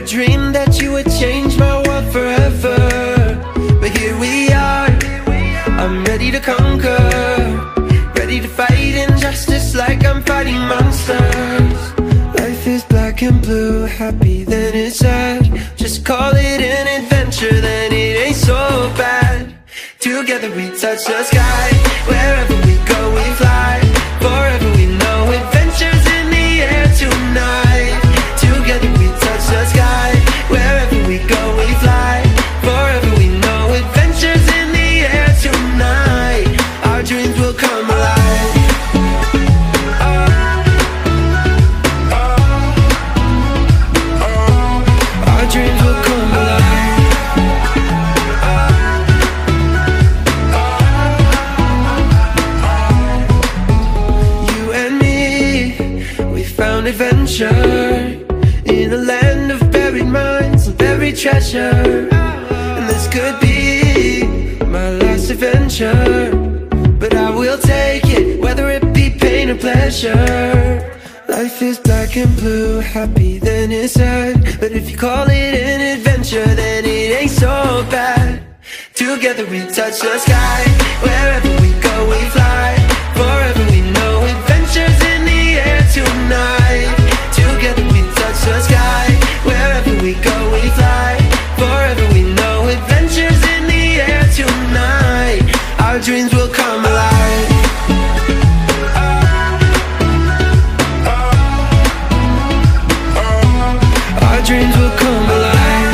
dreamed that you would change my world forever, but here we are. I'm ready to conquer, ready to fight injustice like I'm fighting monsters. Life is black and blue, happy then it's sad. Just call it an adventure, then it ain't so bad. Together we touch the sky, wherever we go we fly. Forever we know adventures in the air tonight. Together we touch the sky, wherever we go we fly. Forever we know adventures in the air tonight. Our dreams will come alive. Our dreams will come alive. You and me, we found adventure in a land of buried mines and buried treasure. And this could be my last adventure, but I will take it, whether it be pain or pleasure. Life is black and blue, happy then it's sad. But if you call it an adventure, then it ain't so bad. Together we touch the sky, wherever we go we fly. Forever we know adventures in the air tonight. Together we touch the sky, wherever we go we fly. Forever we know adventures in the air tonight. Our dreams will come alive. Our dreams will come alive.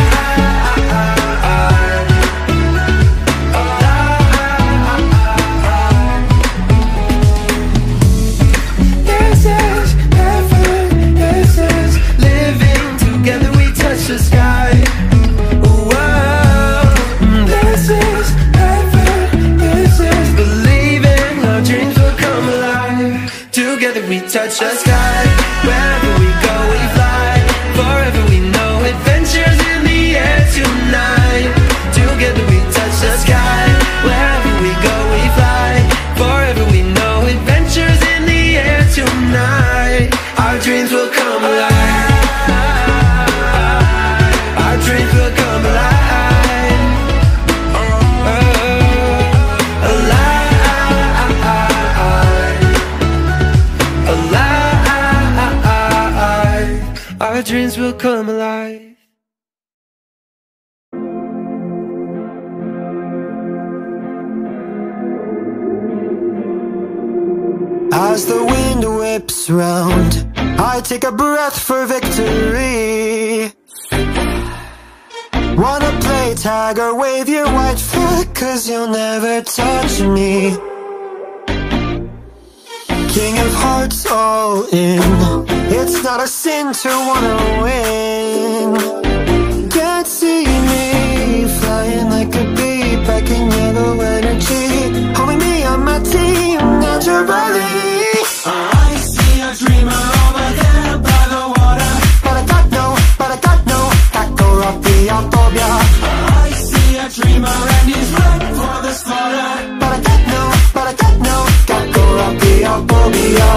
This is heaven, this is living. Together we touch the sky. Whoa. This is heaven, this is believing. Our dreams will come alive. Together we touch the sky. Wherever we go we fly. Forever we know adventures in the air tonight. Together we touch the sky. Wherever we go we fly. Forever we know adventures in the air tonight. Our dreams will come alive. Our dreams will come alive. Alive. Alive. Our dreams will come alive. As the wind whips round, I take a breath for victory. Wanna play tag or wave your white flag, 'cause you'll never touch me. King of hearts all in, it's not a sin to wanna win. Can't see me flying like a bee, back in yellow energy, holding me on my team naturally. I see a dreamer over there by the water, but I got no Kakoropiatobia. I see a dreamer and he's ready for the slaughter, But I got no Kakoropiatobia.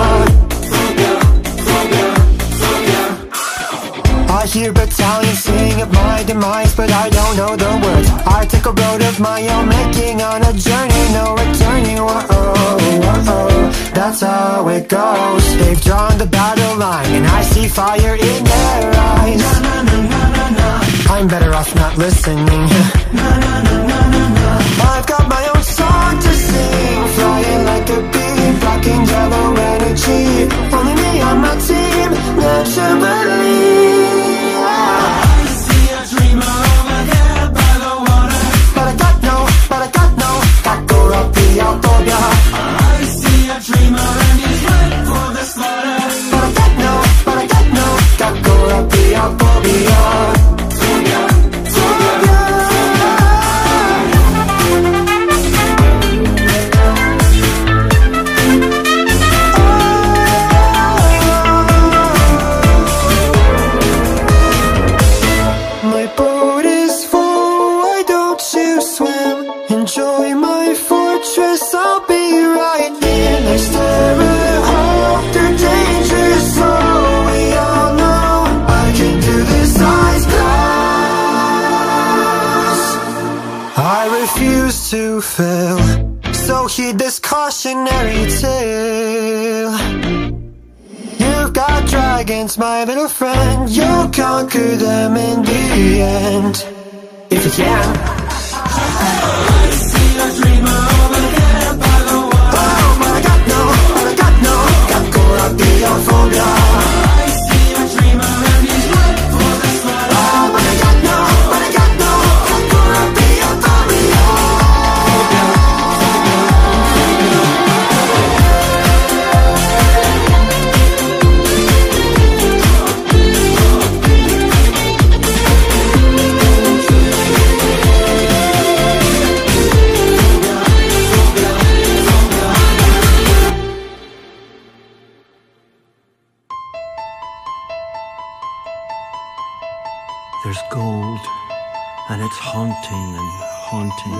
I hear battalions sing of my demise, but I don't know the words. I took a road of my own making, on a journey, no returning. Whoa, that's how it goes. They've drawn the battle line, and I see fire in their eyes. I'm better off not listening. I've got my own song to sing, flying like a bee, black and yellow energy, only me on my team, naturally. I see a dreamer over there by the water, But I got no Kakoropiatobia. I see a dreamer and he's ready for the slaughter, But I got no Kakoropiatobia. My boat is full, why don't you swim? Enjoy my fortress, I'll be right here. Next terror, they're dangerous, so we all know I can do this eyes closed. to fill. So heed this cautionary tale. You've got dragons, my little friend. You'll conquer them in the end, if you can. I see a dreamer over there by the wall. Oh my god, no, oh my god, no. Agoraphobia. I see a dreamer and he's right for the spot. Oh my god, no, oh my god, no. Agoraphobia. There's gold, and it's haunting and haunting.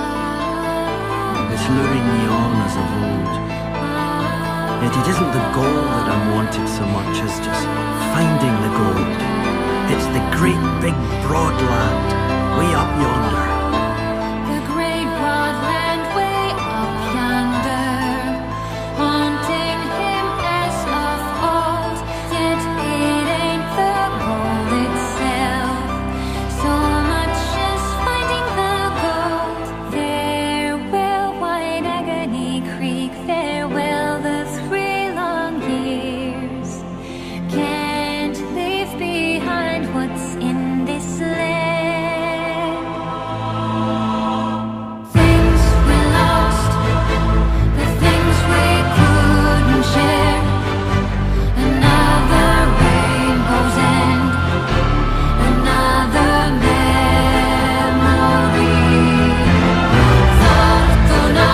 It's luring me on as of old. Yet it isn't the gold that I'm wanting so much as just finding the gold. It's the great big broad land way up yonder. The great broad land way up yonder, haunting him as of old. Yet it ain't the gold itself, so much as finding the gold. Farewell, White Agony Creek, farewell the 3 long years. Can't leave behind what's in this land. Things we lost, the things we couldn't share. Another rainbow's end, another memory. Fortuna,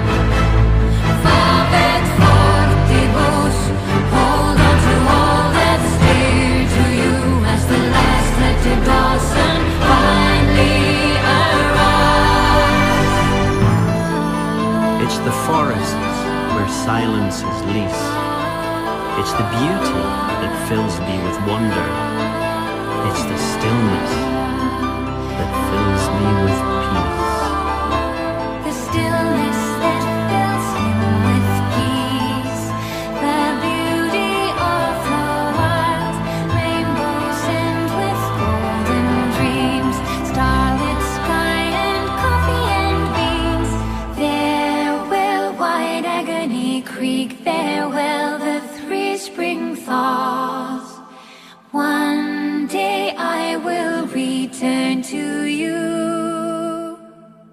favet fortibus. Hold on to all that's dear to you as the last lected blossom finally arrives. It's the forests where silence is least. It's the beauty that fills me with wonder. It's the stillness that fills me with peace. The stillness that fills him with peace. The beauty of the wild. Rainbows end with golden dreams. Starlit sky and coffee and beans. Farewell, White Agony Creek. Farewell, the 3 spring thaws. One day I will return to you.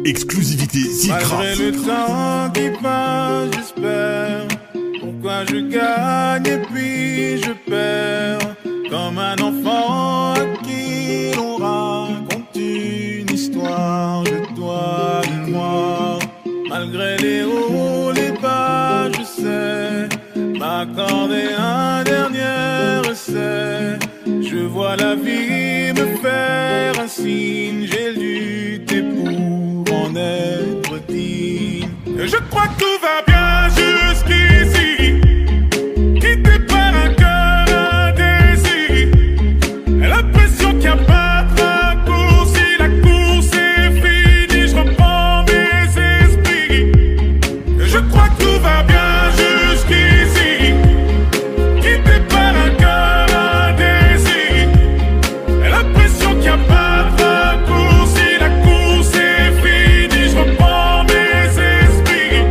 Exclusivité Zilcraft. Malgré le temps qui passe, j'espère. Pourquoi je gagne et puis je perds. Comme un enfant à qui l'on raconte une histoire de toi et moi. Malgré les hauts, les bas, je sais m'accorder un dernier essai. Je vois la vie me faire un signe. J'ai lutté pour en être digne. Et je crois que tout va bien jusqu'ici. Quitté par un cœur indécis. Et l'impression qu'il n'y a pas de raccourci. La course est finie, je reprends mes esprits. Et je crois que tout va bien jusqu'ici. Quitté par un cœur indécis. Et l'impression qu'il n'y a pas de raccourci. La course est finie, je reprends mes esprits.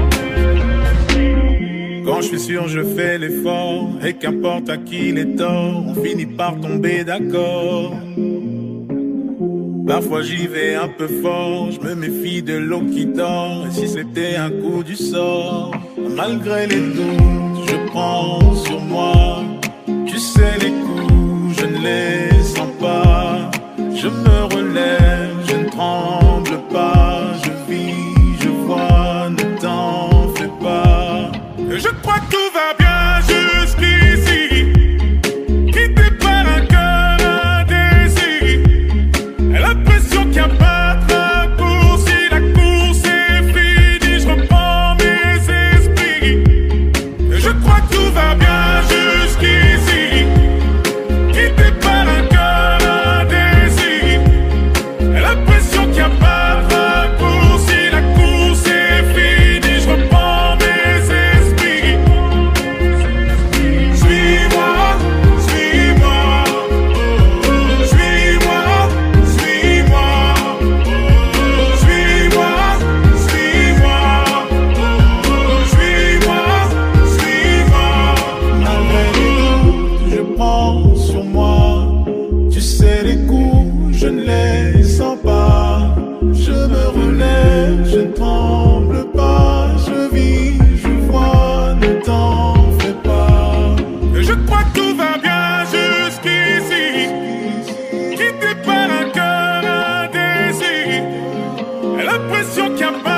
Quand je suis sûr, je fais l'effort. Et qu'importe à qui les torts, on finit par tomber d'accord. Parfois j'y vais un peu fort, je me méfie de l'eau qui dort. Et si c'était un coup du sort, malgré les doutes, je prends sur moi. Tu sais les coups, je ne les sens pas. Je me relève, je ne tremble pas. Je vis, je vois, ne t'en fais pas. Et je crois que tout va bien jusqu'ici. Quitté par un cœur indécis. Et l'impression qu'il n'y a pas de raccourci. La course est finie, je reprends mes esprits. Et je crois que tout va bien jusqu'ici. Quitté par un cœur indécis. Et l'impression qu'il n'y a pas de raccourci. La course est finie, je reprends mes esprits. Suis-moi, suis-moi. Suis-moi, suis-moi. Suis-moi, suis-moi. Suis-moi, suis-moi. Malgré les doutes, je prends sur moi. Tu sais les coups, je ne les sens pas. Je me relève, je ne tremble pas. Je vis, je vois, ne t'en fais pas. Et je crois que tout va bien jusqu'ici. Quitté par un cœur indécis. Et l'impression qu'il n'y a pas